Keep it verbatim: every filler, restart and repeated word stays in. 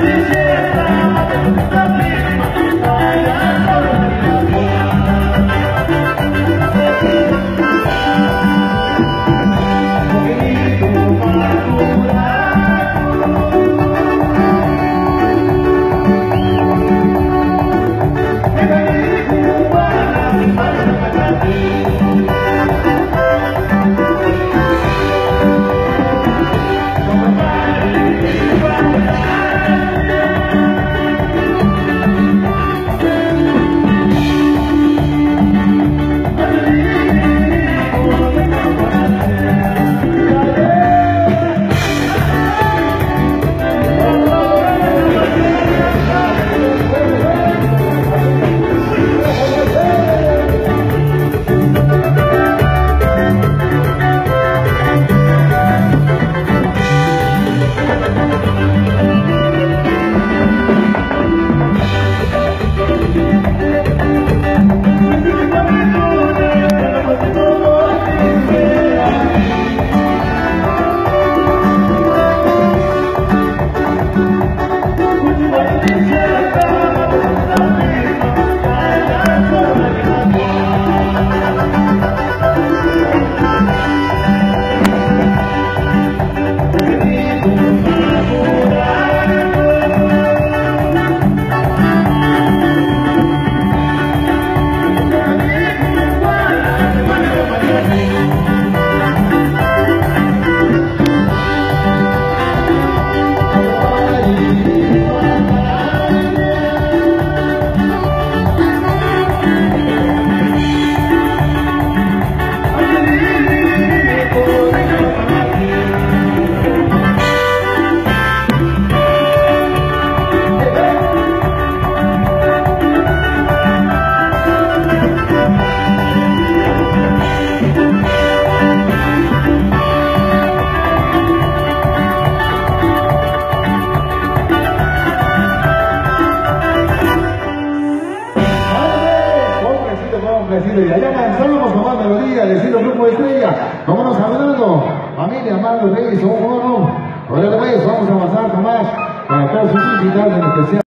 Y allá avanzamos con más melodía, el estilo Grupo Estrella. Vámonos hablando, familia Amado Reyes, oh, oh, no. Ahora pues, vamos a avanzar con más para todos sus invitados en especial.